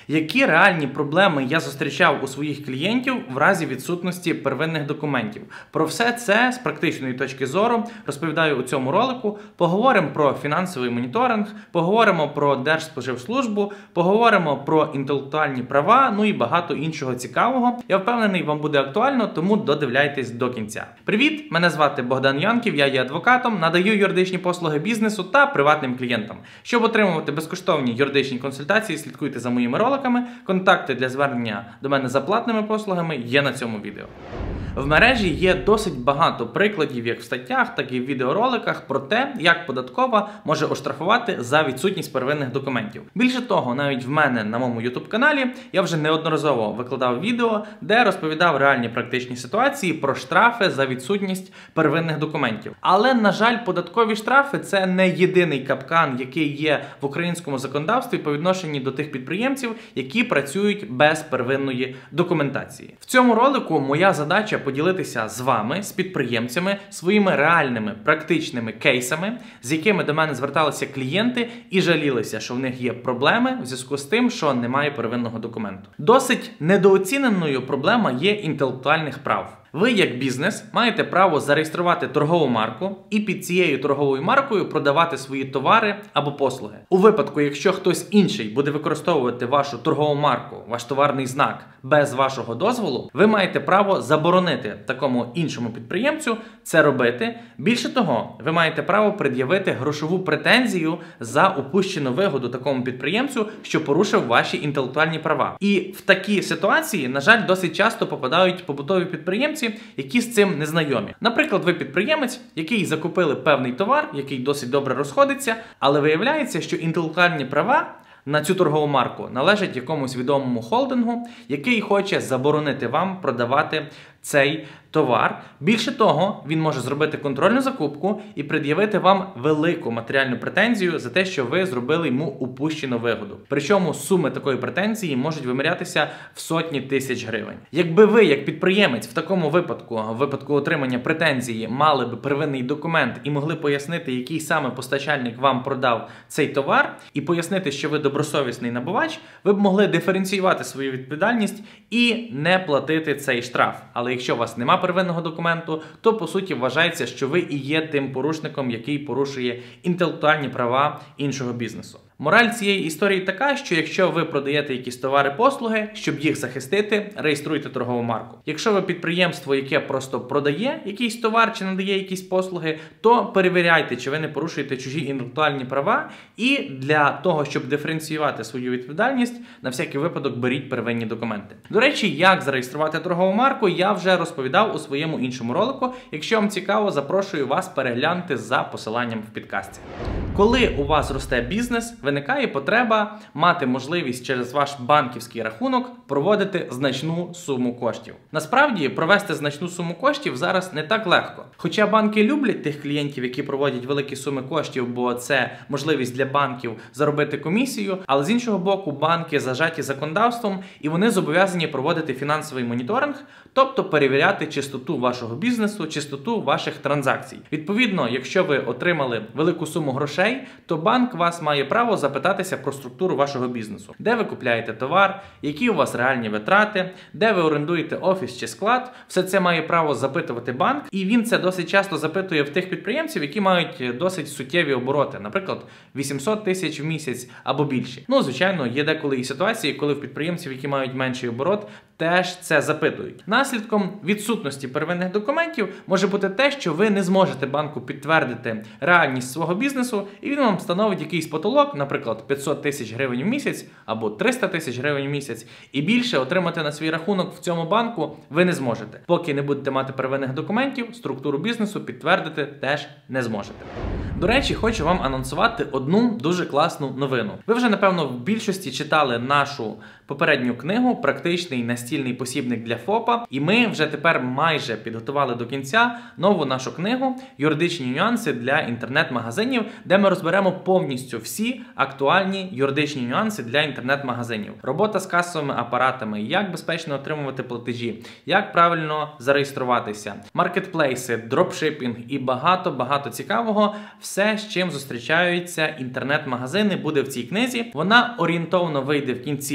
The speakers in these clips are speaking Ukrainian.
Які реальні проблеми я зустрічав у своїх клієнтів в разі відсутності первинних документів? Про все це з практичної точки зору розповідаю у цьому ролику. Поговоримо про фінансовий моніторинг, поговоримо про Держспоживслужбу, поговоримо про інтелектуальні права, ну і багато іншого цікавого. Я впевнений, вам буде актуально, тому додивляйтесь до кінця. Привіт, мене звати Богдан Янків, я є адвокатом, надаю юридичні послуги бізнесу та приватним клієнтам. Щоб отримувати безкоштовні юридичні консультації, слідкуйте за моїми роликами. Контакти для звернення до мене за платними послугами є на цьому відео. В мережі є досить багато прикладів як в статтях, так і в відеороликах про те, як податкова може оштрафувати за відсутність первинних документів. Більше того, навіть в мене на моєму YouTube-каналі я вже неодноразово викладав відео, де розповідав реальні практичні ситуації про штрафи за відсутність первинних документів. Але, на жаль, податкові штрафи – це не єдиний капкан, який є в українському законодавстві по відношенню до тих підприємців, які працюють без первинної документації. В цьому ролику моя задача поділитися з вами, з підприємцями, своїми реальними практичними кейсами, з якими до мене зверталися клієнти і жалілися, що в них є проблеми в зв'язку з тим, що немає первинного документу. Досить недооціненою проблема є інтелектуальних прав. Ви, як бізнес, маєте право зареєструвати торгову марку і під цією торговою маркою продавати свої товари або послуги. У випадку, якщо хтось інший буде використовувати вашу торгову марку, ваш товарний знак без вашого дозволу, ви маєте право заборонити такому іншому підприємцю це робити. Більше того, ви маєте право пред'явити грошову претензію за упущену вигоду такому підприємцю, що порушив ваші інтелектуальні права. І в такі ситуації, на жаль, досить часто попадають побутові підприємці, які з цим не знайомі. Наприклад, ви підприємець, який закупили певний товар, який досить добре розходиться, але виявляється, що інтелектуальні права на цю торгову марку належать якомусь відомому холдингу, який хоче заборонити вам продавати цей товар. Більше того, він може зробити контрольну закупку і пред'явити вам велику матеріальну претензію за те, що ви зробили йому упущену вигоду. Причому суми такої претензії можуть вимірятися в сотні тисяч гривень. Якби ви, як підприємець, в такому випадку отримання претензії, мали б первинний документ і могли пояснити, який саме постачальник вам продав цей товар, і пояснити, що ви добросовісний набувач, ви б могли диференціювати свою відповідальність і не платити цей штраф. Але якщо у вас немає первинного документу, то по суті вважається, що ви і є тим порушником, який порушує інтелектуальні права іншого бізнесу. Мораль цієї історії така, що якщо ви продаєте якісь товари-послуги, щоб їх захистити, реєструйте торгову марку. Якщо ви підприємство, яке просто продає якийсь товар чи надає якісь послуги, то перевіряйте, чи ви не порушуєте чужі інтелектуальні права, і для того, щоб диференціювати свою відповідальність, на всякий випадок беріть первинні документи. До речі, як зареєструвати торгову марку, я вже розповідав у своєму іншому ролику. Якщо вам цікаво, запрошую вас переглянути за посиланням в підкасті. Коли у вас росте бізнес, виникає потреба мати можливість через ваш банківський рахунок проводити значну суму коштів. Насправді, провести значну суму коштів зараз не так легко. Хоча банки люблять тих клієнтів, які проводять великі суми коштів, бо це можливість для банків заробити комісію, але з іншого боку, банки зажаті законодавством і вони зобов'язані проводити фінансовий моніторинг, тобто перевіряти чистоту вашого бізнесу, чистоту ваших транзакцій. Відповідно, якщо ви отримали велику суму грошей, то банк вас має право запитатися про структуру вашого бізнесу. Де ви купляєте товар, які у вас реальні витрати, де ви орендуєте офіс чи склад. Все це має право запитувати банк, і він це досить часто запитує в тих підприємців, які мають досить суттєві обороти, наприклад, 800 тисяч в місяць або більше. Ну, звичайно, є деколи і ситуації, коли в підприємців, які мають менший оборот, теж це запитують. Наслідком відсутності первинних документів може бути те, що ви не зможете банку підтвердити реальність свого бізнесу, і він вам встановить якийсь потолок, наприклад, 500 тисяч гривень в місяць або 300 тисяч гривень в місяць, і більше отримати на свій рахунок в цьому банку ви не зможете. Поки не будете мати первинних документів, структуру бізнесу підтвердити теж не зможете. До речі, хочу вам анонсувати одну дуже класну новину. Ви вже, напевно, в більшості читали нашу попередню книгу «Практичний настільний посібник для ФОПа», і ми вже тепер майже підготували до кінця нову нашу книгу «Юридичні нюанси для інтернет-магазинів», де ми розберемо повністю всі актуальні юридичні нюанси для інтернет-магазинів. Робота з касовими апаратами, як безпечно отримувати платежі, як правильно зареєструватися, маркетплейси, дропшипінг і багато цікавого. Все, з чим зустрічаються інтернет-магазини, буде в цій книзі. Вона орієнтовно вийде в кінці вересня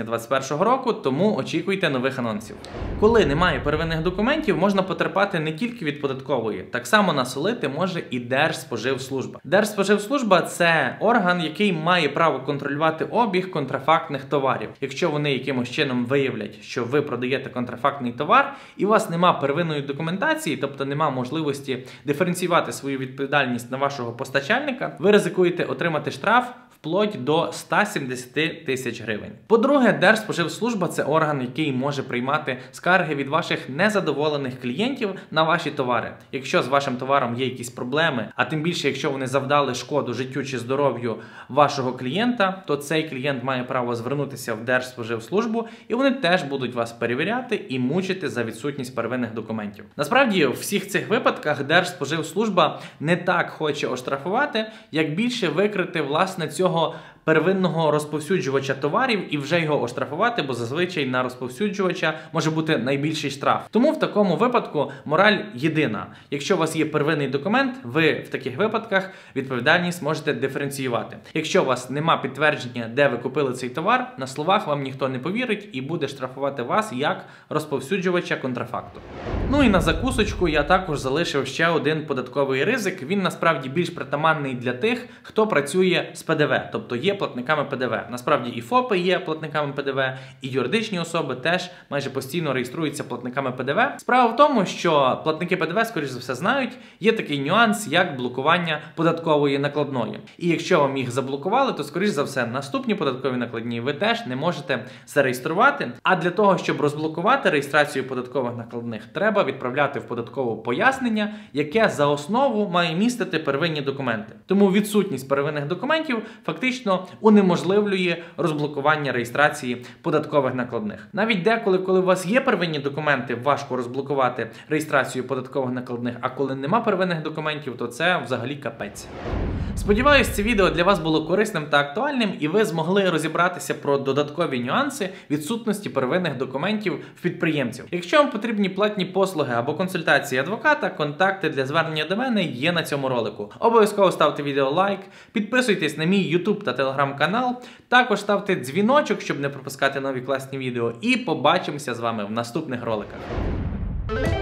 вересня 2021 року, тому очікуйте нових анонсів. Коли немає первинних документів, можна потерпати не тільки від податкової, так само насолити може і Держспоживслужба. Держспоживслужба – це орган, який має право контролювати обіг контрафактних товарів. Якщо вони якимось чином виявлять, що ви продаєте контрафактний товар і у вас нема первинної документації, тобто нема можливості диференціювати свою відповідальність на вашого постачальника, ви ризикуєте отримати штраф вплоть до 170 тисяч гривень. По-друге, Держспоживслужба – це орган, який може приймати скарги від ваших незадоволених клієнтів на ваші товари. Якщо з вашим товаром є якісь проблеми, а тим більше, якщо вони завдали шкоду життю чи здоров'ю вашого клієнта, то цей клієнт має право звернутися в Держспоживслужбу, і вони теж будуть вас перевіряти і мучити за відсутність первинних документів. Насправді, в всіх цих випадках Держспоживслужба не так хоче оштрафувати, як більше викрити, власне, цього первинного розповсюджувача товарів і вже його оштрафувати, бо зазвичай на розповсюджувача може бути найбільший штраф. Тому в такому випадку мораль єдина. Якщо у вас є первинний документ, ви в таких випадках відповідальність можете диференціювати. Якщо у вас нема підтвердження, де ви купили цей товар, на словах вам ніхто не повірить і буде штрафувати вас як розповсюджувача контрафакту. Ну і на закусочку я також залишив ще один податковий ризик. Він насправді більш притаманний для тих, хто працює з ПДВ, тобто є платниками ПДВ. Насправді і ФОПи є платниками ПДВ, і юридичні особи теж майже постійно реєструються платниками ПДВ. Справа в тому, що платники ПДВ, скоріш за все, знають, є такий нюанс, як блокування податкової накладної. І якщо вам їх заблокували, то, скоріш за все, наступні податкові накладні ви теж не можете зареєструвати. А для того, щоб розблокувати реєстрацію податкових накладних, треба відправляти в податкову пояснення, яке за основу має містити первинні документи. Тому відсутність первинних документів фактично унеможливлює розблокування реєстрації податкових накладних. Навіть деколи, коли у вас є первинні документи, важко розблокувати реєстрацію податкових накладних, а коли нема первинних документів, то це взагалі капець. Сподіваюсь, це відео для вас було корисним та актуальним, і ви змогли розібратися про додаткові нюанси відсутності первинних документів в підприємців. Якщо вам потрібні платні послуги або консультації адвоката, контакти для звернення до мене є на цьому ролику. Обов'язково ставте відео лайк, підписуйтесь на мій YouTube та Telegram канал, також ставте дзвіночок, щоб не пропускати нові класні відео, і побачимося з вами в наступних роликах.